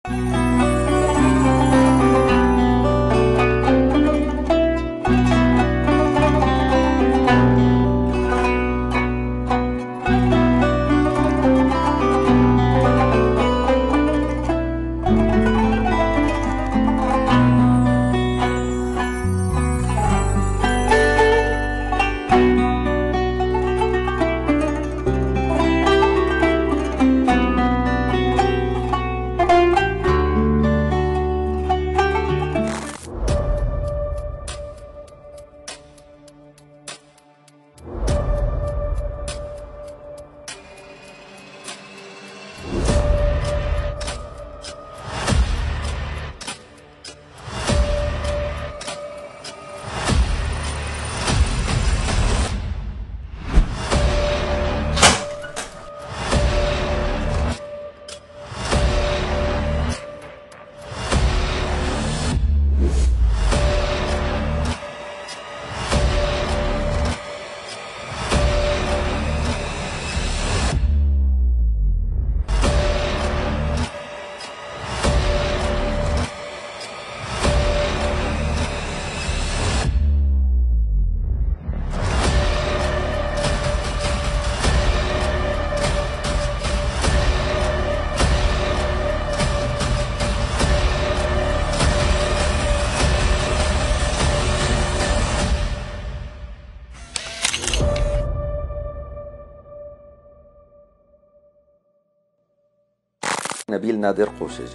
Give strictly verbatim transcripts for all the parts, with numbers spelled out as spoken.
نبيل نادر قوشجي.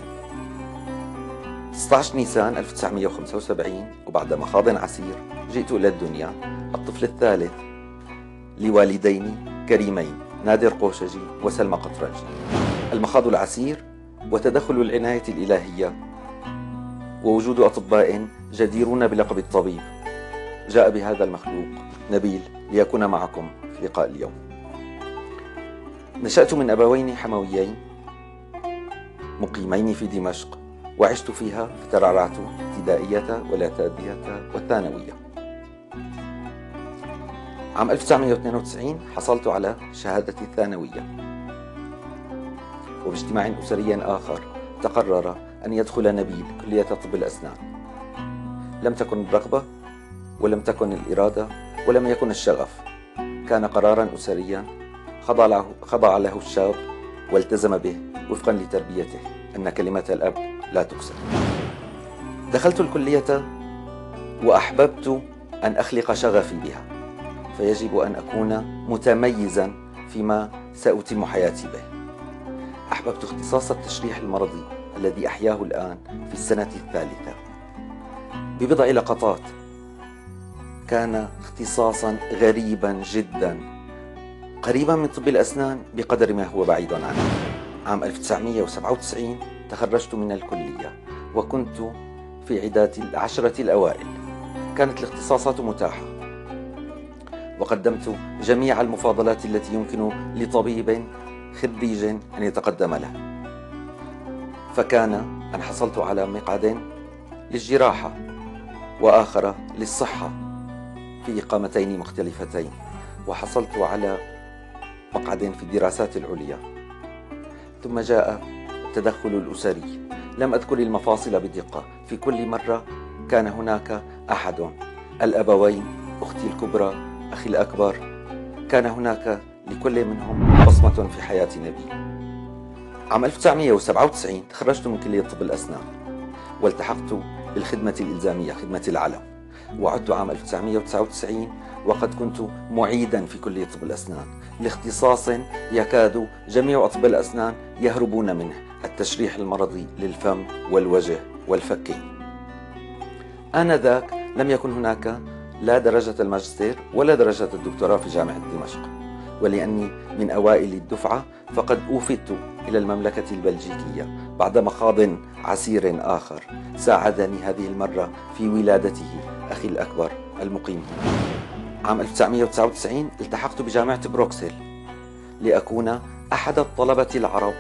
ستة عشر نيسان ألف وتسعمئة وخمسة وسبعين، وبعد مخاض عسير جئت إلى الدنيا الطفل الثالث لوالدين كريمين، نادر قوشجي وسلمى قطرجي. المخاض العسير وتدخل العناية الإلهية ووجود أطباء جديرون بلقب الطبيب جاء بهذا المخلوق نبيل ليكون معكم في لقاء اليوم. نشأت من أبوين حمويين مقيمين في دمشق، وعشت فيها فترعرعت الابتدائية والاعدادية والثانوية. عام ألف وتسعمئة واثنين وتسعين حصلت على شهادة الثانوية، وباجتماع أسري آخر تقرر أن يدخل نبيل كلية طب الأسنان. لم تكن الرغبة ولم تكن الإرادة ولم يكن الشغف، كان قرارا أسريا خضع له, خضع له الشاب والتزم به وفقا لتربيته أن كلمة الأب لا تكسر. دخلت الكلية وأحببت أن أخلق شغفي بها، فيجب أن أكون متميزا فيما سأتم حياتي به. أحببت اختصاص التشريح المرضي الذي أحياه الآن في السنة الثالثة. ببضع لقطات كان اختصاصا غريبا جدا، قريبا من طب الأسنان بقدر ما هو بعيد عنه. عام ألف وتسعمئة وسبعة وتسعين تخرجت من الكلية وكنت في عداد العشرة الأوائل. كانت الاختصاصات متاحة وقدمت جميع المفاضلات التي يمكن لطبيب خريج أن يتقدم له، فكان أن حصلت على مقعد للجراحة وآخر للصحة في إقامتين مختلفتين، وحصلت على مقعد في الدراسات العليا. ثم جاء التدخل الأسري، لم أذكر المفاصل بدقة، في كل مرة كان هناك أحد، الأبوين، أختي الكبرى، أخي الأكبر، كان هناك لكل منهم بصمة في حياة نبيل. عام ألف وتسعمئة وسبعة وتسعين تخرجت من كلية طب الأسنان والتحقت بالخدمة الإلزامية، خدمة العلم، وعدت عام ألف وتسعمئة وتسعة وتسعين وقد كنت معيدا في كلية طب الأسنان لاختصاص يكاد جميع أطباء الأسنان يهربون منه، التشريح المرضي للفم والوجه والفكين. آنذاك لم يكن هناك لا درجة الماجستير ولا درجة الدكتوراه في جامعة دمشق، ولأني من أوائل الدفعة فقد أوفدت إلى المملكة البلجيكية بعد مخاض عسير آخر ساعدني هذه المرة في ولادته أخي الأكبر المقيم هنا. عام ألف وتسعمئة وتسعة وتسعين التحقت بجامعة بروكسل لأكون أحد الطلبة العرب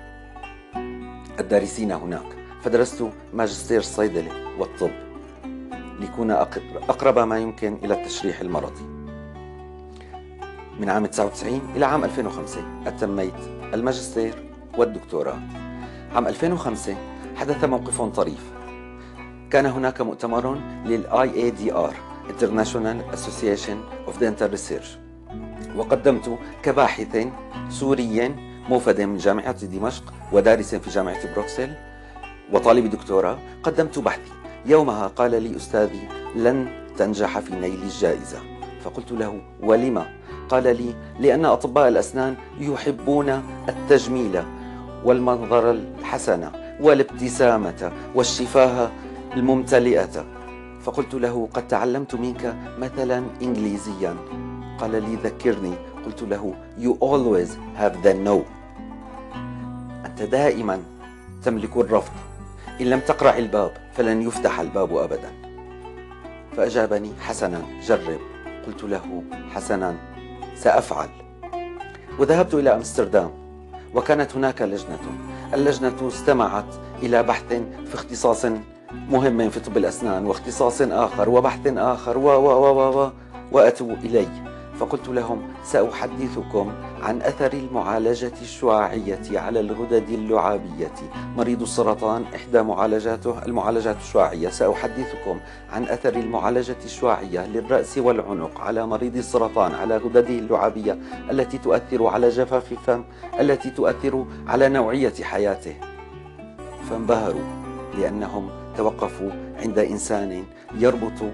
الدارسين هناك، فدرست ماجستير الصيدلة والطب ليكون أقرب ما يمكن إلى التشريح المرضي. من عام تسعة وتسعين إلى عام ألفين وخمسة أتميت الماجستير والدكتوراه. عام ألفين وخمسة حدث موقف طريف. كان هناك مؤتمر لل آي إيه دي آر International Association of Dental Research، وقدمت كباحث سوري موفد من جامعة دمشق ودارس في جامعة بروكسل وطالب دكتوراه. قدمت بحثي. يومها قال لي أستاذي: لن تنجح في نيل الجائزة. فقلت له: ولما؟ قال لي: لأن أطباء الأسنان يحبون التجميل والمنظر الحسن والابتسامة والشفاه الممتلئة. فقلت له: قد تعلمت منك مثلا إنجليزيا. قال لي: ذكرني. قلت له: You always have the no. أنت دائما تملك الرفض، إن لم تقرع الباب فلن يفتح الباب أبدا. فأجابني: حسنا، جرب. قلت له: حسنا، سأفعل. وذهبت إلى أمستردام، وكانت هناك لجنة. اللجنة استمعت إلى بحث في اختصاص مهم في طب الأسنان، واختصاص آخر، وبحث آخر، و و و و وأتوا إلي. فقلت لهم: سأحدثكم عن أثر المعالجة الشعاعية على الغدد اللعابية. مريض السرطان إحدى معالجاته المعالجات الشعاعية. سأحدثكم عن أثر المعالجة الشعاعية للرأس والعنق على مريض السرطان على غدده اللعابية التي تؤثر على جفاف الفم، التي تؤثر على نوعية حياته. فانبهروا لأنهم توقفوا عند إنسان يربط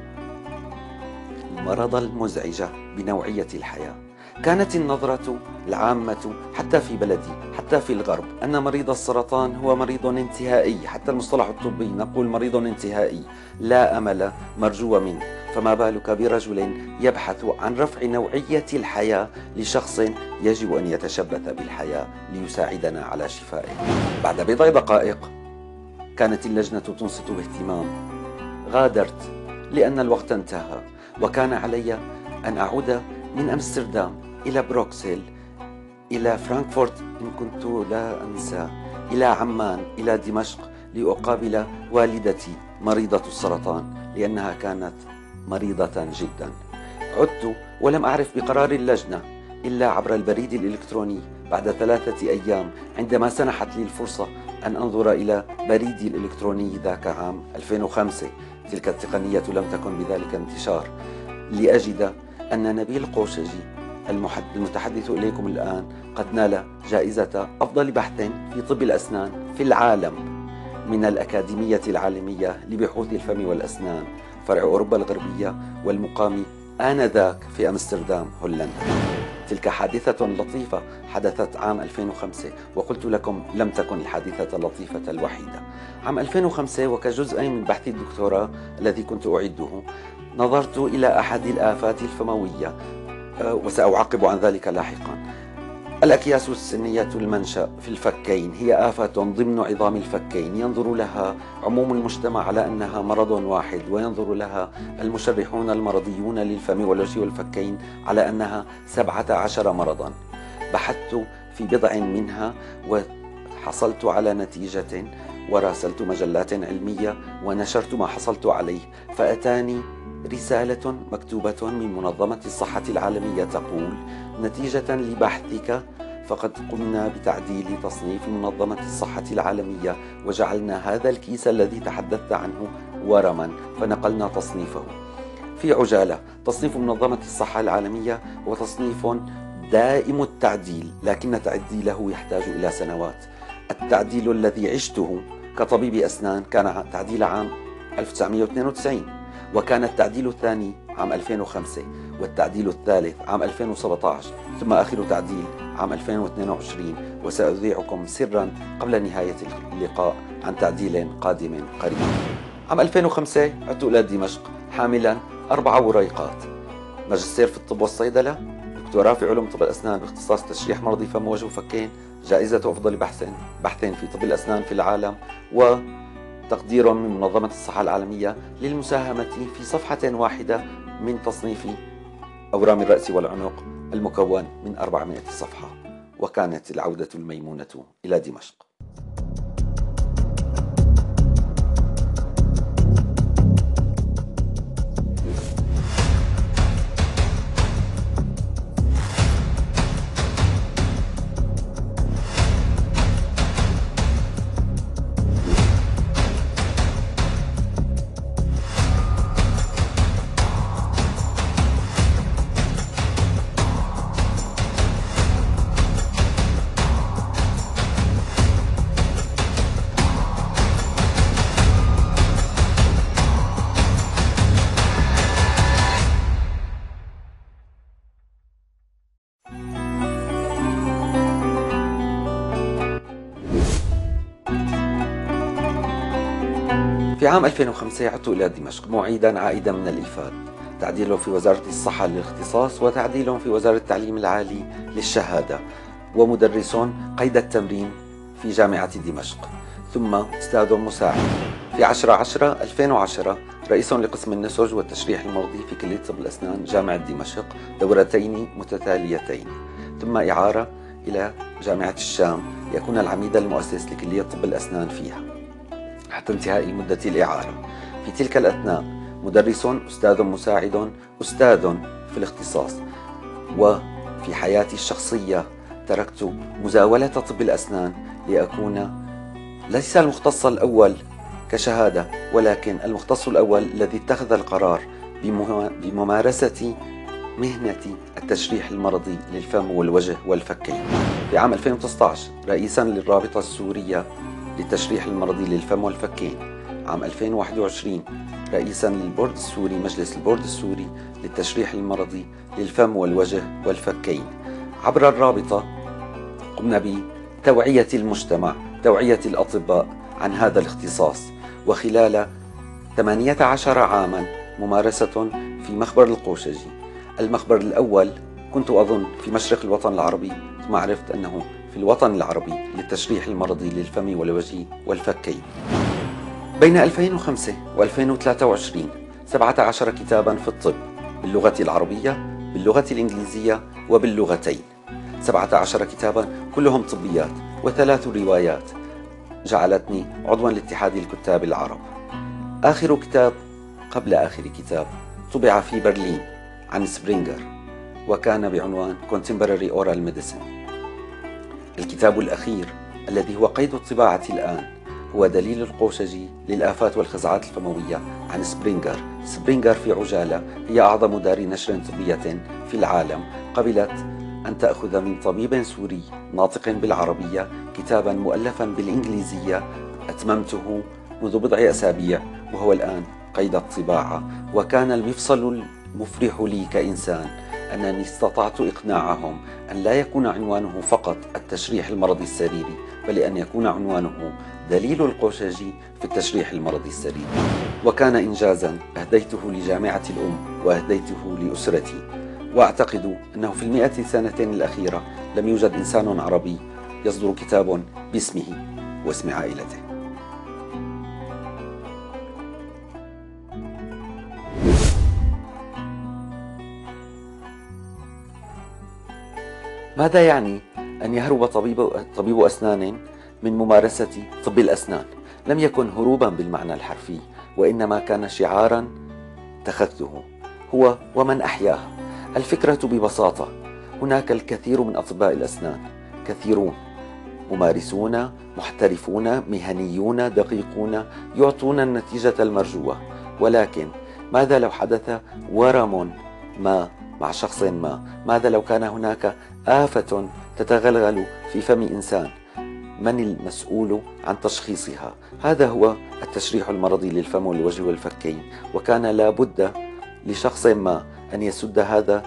المرض المزعج بنوعية الحياة. كانت النظرة العامة حتى في بلدي، حتى في الغرب، أن مريض السرطان هو مريض انتهائي. حتى المصطلح الطبي نقول مريض انتهائي، لا أمل مرجو منه. فما بالك برجل يبحث عن رفع نوعية الحياة لشخص يجب أن يتشبث بالحياة ليساعدنا على شفائه. بعد بضع دقائق كانت اللجنة تنصت باهتمام. غادرت لأن الوقت انتهى، وكان علي أن أعود من أمستردام إلى بروكسل، إلى فرانكفورت إن كنت لا أنسى، إلى عمان، إلى دمشق، لأقابل والدتي مريضة السرطان لأنها كانت مريضة جدا. عدت ولم أعرف بقرار اللجنة إلا عبر البريد الإلكتروني بعد ثلاثة أيام، عندما سنحت لي الفرصة أن أنظر إلى بريدي الإلكتروني ذاك عام ألفين وخمسة. تلك التقنية لم تكن بذلك انتشار، لأجد أن نبيل قوشجي المتحدث إليكم الآن قد نال جائزة أفضل بحث في طب الأسنان في العالم من الأكاديمية العالمية لبحوث الفم والأسنان فرع أوروبا الغربية، والمقام آنذاك في أمستردام هولندا. تلك حادثة لطيفة حدثت عام ألفين وخمسة، وقلت لكم لم تكن الحادثة اللطيفة الوحيدة. عام ألفين وخمسة وكجزء من بحث الدكتوراه الذي كنت أعده، نظرت إلى أحد الآفات الفموية، وسأعقب عن ذلك لاحقا. الأكياس السنية المنشأ في الفكين هي آفة ضمن عظام الفكين، ينظر لها عموم المجتمع على أنها مرض واحد، وينظر لها المشرحون المرضيون للفم والوجه والفكين على أنها سبعة عشر مرضا. بحثت في بضع منها وحصلت على نتيجة، وراسلت مجلات علمية ونشرت ما حصلت عليه. فأتاني رسالة مكتوبة من منظمة الصحة العالمية تقول: نتيجة لبحثك فقد قمنا بتعديل تصنيف منظمة الصحة العالمية، وجعلنا هذا الكيس الذي تحدثت عنه ورما، فنقلنا تصنيفه. في عجالة، تصنيف منظمة الصحة العالمية هو تصنيف دائم التعديل، لكن تعديله يحتاج إلى سنوات. التعديل الذي عشته كطبيب أسنان كان تعديل عام ألف وتسعمئة واثنين وتسعين، وكان التعديل الثاني عام ألفين وخمسة، والتعديل الثالث عام ألفين وسبعة عشر، ثم آخر تعديل عام ألفين واثنين وعشرين. وسأذيعكم سرا قبل نهاية اللقاء عن تعديل قادم قريب. عام ألفين وخمسة عدت إلى دمشق حاملا أربع وريقات: ماجستير في الطب والصيدلة، دكتوراه في علوم طب الأسنان باختصاص تشريح مرضي فم ووجه وفكين، جائزة أفضل بحث بحث في طب الأسنان في العالم، وتقدير من منظمة الصحة العالمية للمساهمة في صفحة واحدة من تصنيف أورام الرأس والعنق المكون من أربعمائة صفحة. وكانت العودة الميمونة إلى دمشق. في عام ألفين وخمسة عدت إلى دمشق معيدا عائدا من الإيفاد، تعديل في وزارة الصحة للاختصاص وتعديل في وزارة التعليم العالي للشهادة، ومدرس قيد التمرين في جامعة دمشق، ثم أستاذ مساعد. في عشرة عشرة ألفين وعشرة رئيس لقسم النسج والتشريح المرضي في كلية طب الأسنان جامعة دمشق دورتين متتاليتين، ثم إعارة إلى جامعة الشام ليكون العميد المؤسس لكلية طب الأسنان فيها حتى انتهاء مدة الإعارة. في تلك الأثناء مدرس، أستاذ مساعد، أستاذ في الاختصاص. وفي حياتي الشخصية تركت مزاولة طب الأسنان لأكون ليس المختص الأول كشهادة، ولكن المختص الأول الذي اتخذ القرار بممارسة مهنة التشريح المرضي للفم والوجه والفكين. في عام ألفين وتسعة عشر رئيسا للرابطة السورية للتشريح المرضي للفم والفكين. عام ألفين وواحد وعشرين رئيسا للبورد السوري، مجلس البورد السوري للتشريح المرضي للفم والوجه والفكين. عبر الرابطة قمنا بتوعية المجتمع، توعية الأطباء عن هذا الاختصاص، وخلال ثمانية عشر عاما ممارسة في مخبر القوشجي. المخبر الأول كنت أظن في مشرق الوطن العربي، ثم عرفت أنه في الوطن العربي للتشريح المرضي للفم والوجه والفكين. بين ألفين وخمسة وألفين وثلاثة وعشرين سبعة عشر كتابا في الطب باللغة العربية، باللغة الإنجليزية وباللغتين. سبعة عشر كتابا كلهم طبيات، وثلاث روايات جعلتني عضوا لاتحاد الكتاب العرب. آخر كتاب قبل آخر كتاب طبع في برلين عن سبرينغر، وكان بعنوان Contemporary Oral Medicine. الكتاب الأخير الذي هو قيد الطباعة الآن هو دليل القوشجي للآفات والخزعات الفموية عن سبرينغر. سبرينغر في عجالة هي أعظم دار نشر طبية في العالم، قبلت أن تأخذ من طبيب سوري ناطق بالعربية كتابا مؤلفا بالإنجليزية أتممته منذ بضع أسابيع وهو الآن قيد الطباعة. وكان المفصل المفرح لي كإنسان أنني استطعت إقناعهم أن لا يكون عنوانه فقط التشريح المرضي السريري، بل أن يكون عنوانه دليل القوشجي في التشريح المرضي السريري. وكان إنجازا أهديته لجامعة الأم وأهديته لأسرتي، وأعتقد أنه في المئة سنة الأخيرة لم يوجد إنسان عربي يصدر كتاب باسمه واسم عائلته. ماذا يعني أن يهرب طبيب, طبيب أسنان من ممارسة طب الأسنان؟ لم يكن هروبا بالمعنى الحرفي، وإنما كان شعارا اتخذته هو ومن أحياه. الفكرة ببساطة، هناك الكثير من أطباء الأسنان، كثيرون ممارسون، محترفون، مهنيون، دقيقون، يعطون النتيجة المرجوة، ولكن ماذا لو حدث ورم ما مع شخص ما؟ ماذا لو كان هناك آفة تتغلغل في فم إنسان؟ من المسؤول عن تشخيصها؟ هذا هو التشريح المرضي للفم والوجه والفكين، وكان لا بد لشخص ما أن يسد هذا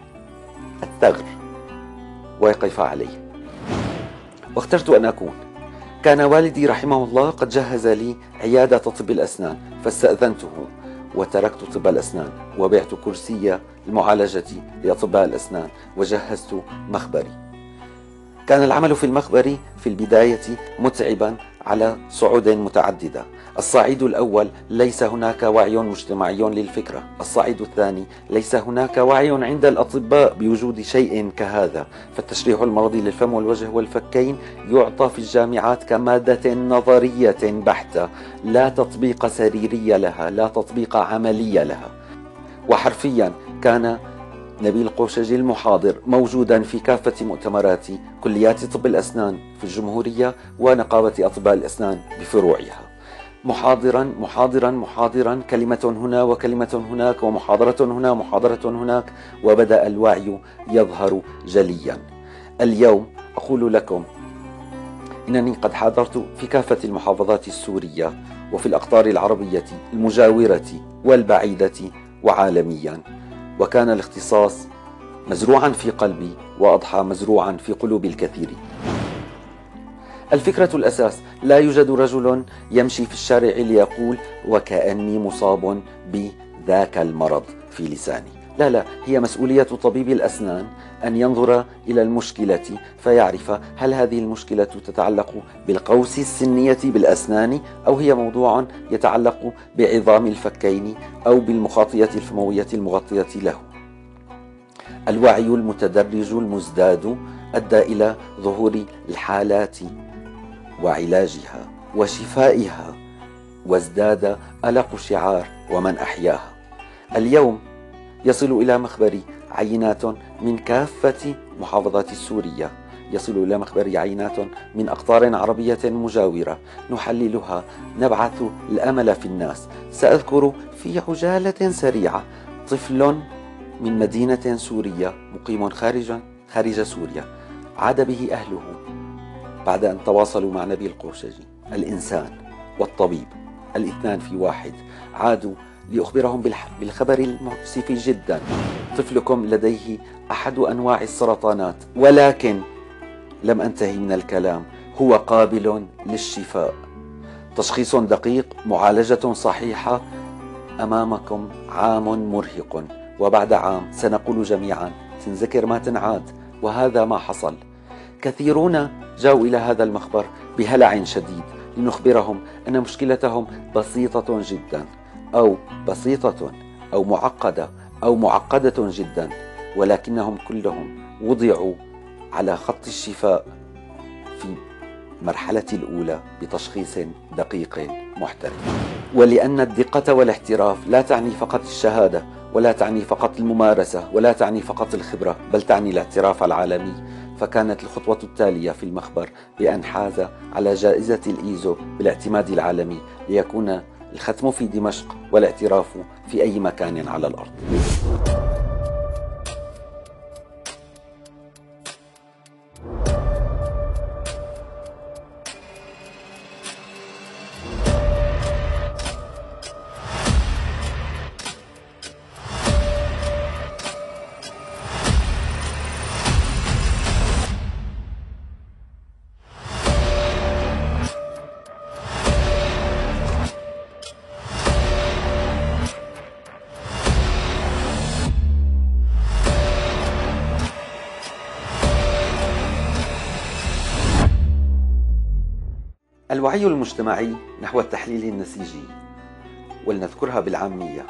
الثغر ويقف عليه، واخترت أن أكون. كان والدي رحمه الله قد جهز لي عيادة طب الأسنان، فاستأذنته وتركت طب الأسنان وبعت كرسي المعالجة لأطباء الأسنان وجهزت مخبري. كان العمل في المخبر في البداية متعبا على صعود متعددة. الصعيد الأول، ليس هناك وعي مجتمعي للفكرة. الصعيد الثاني، ليس هناك وعي عند الأطباء بوجود شيء كهذا، فالتشريح المرضي للفم والوجه والفكين يعطى في الجامعات كمادة نظرية بحتة، لا تطبيق سريري لها، لا تطبيق عملي لها. وحرفيا كان نبيل قوشجي المحاضر موجودا في كافة مؤتمرات كليات طب الأسنان في الجمهورية ونقابة أطباء الأسنان بفروعها، محاضرا محاضرا محاضرا، كلمة هنا وكلمة هناك، ومحاضرة هنا محاضرة هناك، وبدأ الوعي يظهر جليا. اليوم أقول لكم إنني قد حاضرت في كافة المحافظات السورية وفي الأقطار العربية المجاورة والبعيدة وعالميا، وكان الاختصاص مزروعا في قلبي وأضحى مزروعا في قلوب الكثير. الفكرة الأساس: لا يوجد رجل يمشي في الشارع ليقول وكأني مصاب بذاك المرض في لساني. لا لا، هي مسؤولية طبيب الأسنان أن ينظر إلى المشكلة فيعرف هل هذه المشكلة تتعلق بالقوس السنية بالأسنان، أو هي موضوع يتعلق بعظام الفكين أو بالمخاطية الفموية المغطية له. الوعي المتدرج المزداد أدى إلى ظهور الحالات وعلاجها وشفائها، وازداد ألق شعار ومن أحياها. اليوم يصل إلى مخبري عينات من كافة محافظات سوريا، يصل إلى مخبري عينات من أقطار عربية مجاورة، نحللها، نبعث الأمل في الناس. سأذكر في عجالة سريعة طفل من مدينة سورية مقيم خارج خارج سوريا، عاد به أهله بعد أن تواصلوا مع نبيل قوشجي. الإنسان والطبيب الاثنان في واحد، عادوا لأخبرهم بالخبر المؤسف جدا: طفلكم لديه أحد أنواع السرطانات، ولكن لم أنتهي من الكلام، هو قابل للشفاء. تشخيص دقيق، معالجة صحيحة، أمامكم عام مرهق، وبعد عام سنقول جميعا تنذكر ما تنعاد. وهذا ما حصل. كثيرون جاءوا إلى هذا المخبر بهلع شديد لنخبرهم أن مشكلتهم بسيطة جدا، أو بسيطة أو معقدة أو معقدة جدا، ولكنهم كلهم وضعوا على خط الشفاء في المرحلة الأولى بتشخيص دقيق محترف. ولأن الدقة والاحتراف لا تعني فقط الشهادة، ولا تعني فقط الممارسة، ولا تعني فقط الخبرة، بل تعني الاعتراف العالمي. فكانت الخطوة التالية في المخبر بأن حاز على جائزة الإيزو بالاعتماد العالمي، ليكون الختم في دمشق والاعتراف في أي مكان على الأرض. الوعي المجتمعي نحو التحليل النسيجي، ولنذكرها بالعامية.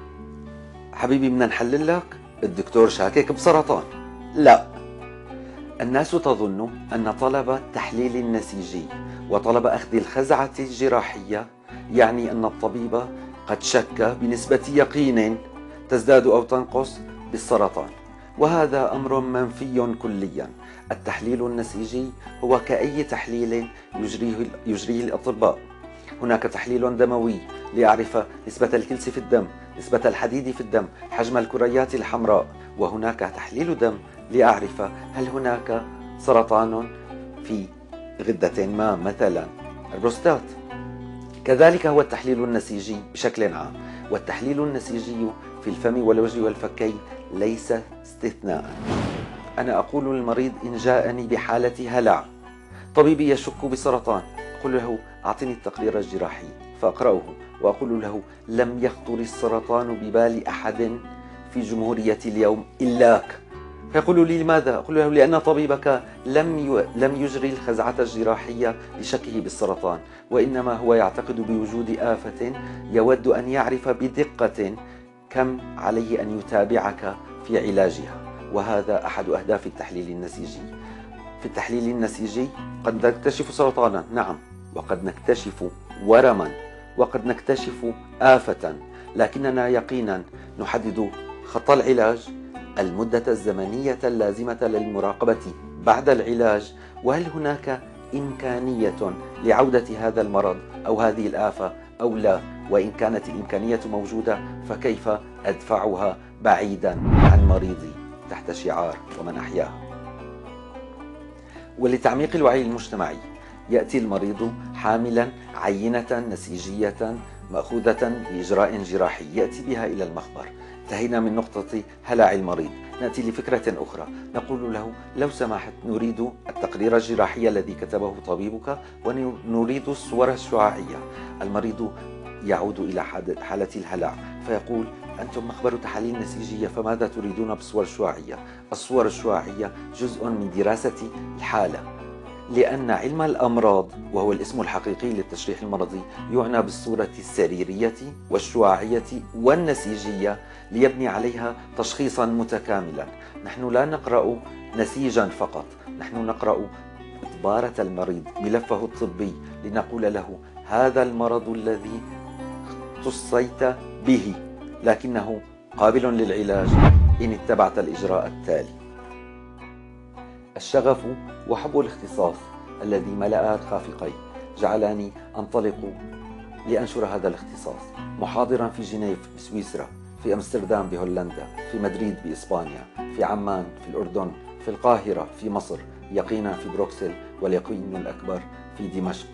حبيبي بدنا نحلل لك الدكتور شاكك بسرطان. لا، الناس تظن أن طلب التحليل النسيجي وطلب أخذ الخزعة الجراحية يعني أن الطبيب قد شك بنسبة يقين تزداد أو تنقص بالسرطان، وهذا أمر منفي كليا. التحليل النسيجي هو كأي تحليل يجريه, يجريه الأطباء. هناك تحليل دموي ليعرف نسبة الكلس في الدم، نسبة الحديد في الدم، حجم الكريات الحمراء، وهناك تحليل دم ليعرف هل هناك سرطان في غدة ما، مثلا البروستات. كذلك هو التحليل النسيجي بشكل عام، والتحليل النسيجي في الفم والوجه والفكين ليس استثناء. أنا أقول للمريض إن جاءني بحالة هلع، طبيبي يشك بسرطان، أقول له أعطني التقرير الجراحي فأقرأه، وأقول له لم يخطر السرطان ببال أحد في جمهورية اليوم إلاك. فيقول لي لماذا؟ أقول له لأن طبيبك لم لم يجري الخزعة الجراحية لشكه بالسرطان، وإنما هو يعتقد بوجود آفة يود أن يعرف بدقة كم عليه أن يتابعك في علاجها. وهذا أحد أهداف التحليل النسيجي. في التحليل النسيجي قد نكتشف سرطانا، نعم، وقد نكتشف ورما، وقد نكتشف آفة، لكننا يقينا نحدد خط العلاج، المدة الزمنية اللازمة للمراقبة بعد العلاج، وهل هناك إمكانية لعودة هذا المرض أو هذه الآفة أو لا، وإن كانت الإمكانية موجودة فكيف أدفعها بعيدا عن مريضي تحت شعار ومن أحياها. ولتعميق الوعي المجتمعي يأتي المريض حاملا عينة نسيجية مأخوذة بإجراء جراحي يأتي بها إلى المخبر. انتهينا من نقطة هلع المريض، نأتي لفكرة أخرى، نقول له لو سمحت نريد التقرير الجراحي الذي كتبه طبيبك ونريد الصور الشعاعية. المريض يعود إلى حالة الهلع فيقول أنتم مخبر تحاليل نسيجية، فماذا تريدون بالصور الشعاعية؟ الصور الشعاعية جزء من دراسة الحالة، لأن علم الأمراض وهو الاسم الحقيقي للتشريح المرضي يعنى بالصورة السريرية والشعاعية والنسيجية ليبني عليها تشخيصا متكاملا. نحن لا نقرأ نسيجا فقط، نحن نقرأ إدبارة المريض، ملفه الطبي، لنقول له هذا المرض الذي اختصيت به لكنه قابل للعلاج إن اتبعت الإجراء التالي. الشغف وحب الاختصاص الذي ملأ خافقي جعلني أنطلق لأنشر هذا الاختصاص، محاضرا في جنيف بسويسرا، في أمستردام بهولندا، في مدريد بإسبانيا، في عمان في الأردن، في القاهرة في مصر، يقينا في بروكسل، واليقين الأكبر في دمشق،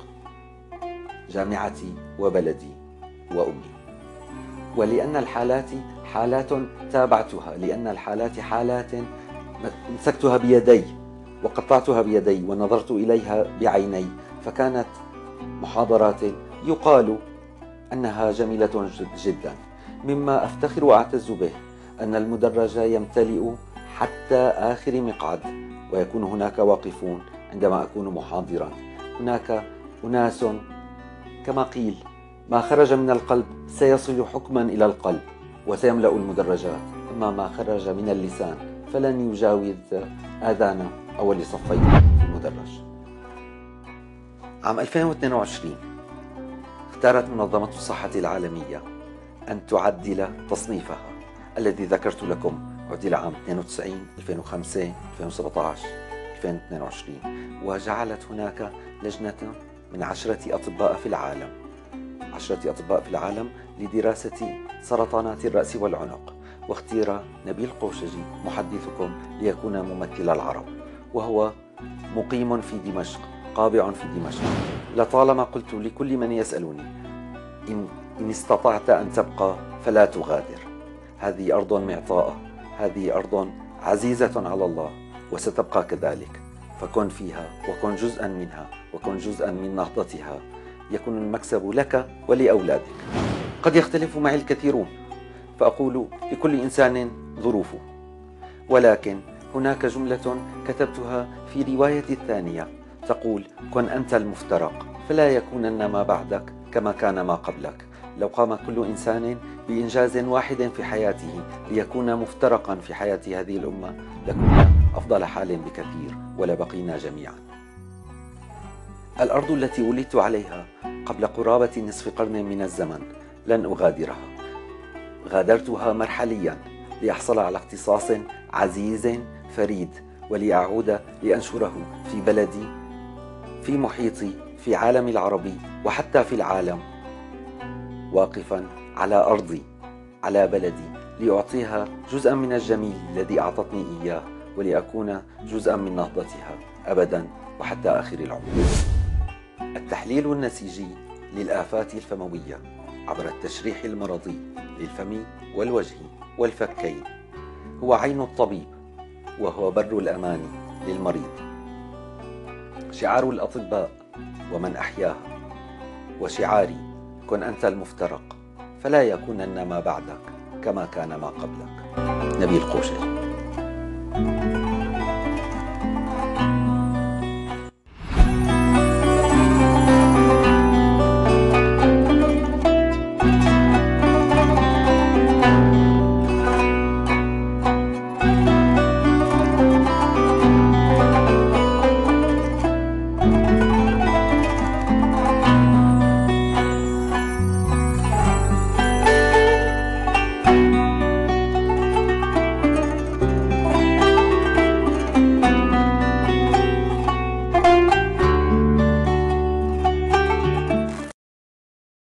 جامعتي وبلدي وأمي. ولأن الحالات حالات تابعتها، لأن الحالات حالات مسكتها بيدي وقطعتها بيدي ونظرت إليها بعيني، فكانت محاضرات يقال أنها جميلة جدا. مما أفتخر وأعتز به أن المدرج يمتلئ حتى آخر مقعد، ويكون هناك واقفون عندما أكون محاضرا. هناك أناس كما قيل ما خرج من القلب سيصل حكما إلى القلب وسيملأ المدرجات، أما ما خرج من اللسان فلن يجاوز آذان أول صفين في المدرج. عام ألفين واثنين وعشرين اختارت منظمة الصحة العالمية أن تعدل تصنيفها الذي ذكرت لكم، عدل عام اثنين وتسعين، ألفين وخمسة، ألفين وسبعة عشر، ألفين واثنين وعشرين، وجعلت هناك لجنة من عشرة أطباء في العالم عشرة أطباء في العالم لدراسة سرطانات الرأس والعنق، واختير نبيل قوشجي محدثكم ليكون ممثل العرب، وهو مقيم في دمشق، قابع في دمشق. لطالما قلت لكل من يسألني إن, إن استطعت أن تبقى فلا تغادر، هذه أرض معطاءة، هذه أرض عزيزة على الله وستبقى كذلك، فكن فيها وكن جزءا منها وكن جزءا من نهضتها، يكون المكسب لك ولأولادك. قد يختلف معي الكثيرون فأقول لكل إنسان ظروفه، ولكن هناك جملة كتبتها في روايتي الثانية تقول كن أنت المفترق فلا يكونن ما بعدك كما كان ما قبلك. لو قام كل إنسان بإنجاز واحد في حياته ليكون مفترقا في حياة هذه الأمة لكنا أفضل حال بكثير ولبقينا جميعا. الأرض التي ولدت عليها قبل قرابة نصف قرن من الزمن لن أغادرها، غادرتها مرحليا لأحصل على اختصاص عزيز فريد ولأعود لأنشره في بلدي، في محيطي، في عالمي العربي وحتى في العالم، واقفا على أرضي، على بلدي، لأعطيها جزءا من الجميل الذي أعطتني إياه ولأكون جزءا من نهضتها أبدا وحتى آخر العمر. التحليل النسيجي للآفات الفموية عبر التشريح المرضي للفم والوجه والفكين هو عين الطبيب وهو بر الأمان للمريض، شعار الأطباء ومن أحياها، وشعاري كن أنت المفترق فلا يكونن ما بعدك كما كان ما قبلك. نبيل قوشجي.